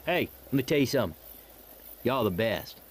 Hey, let me tell you something. Y'all the best.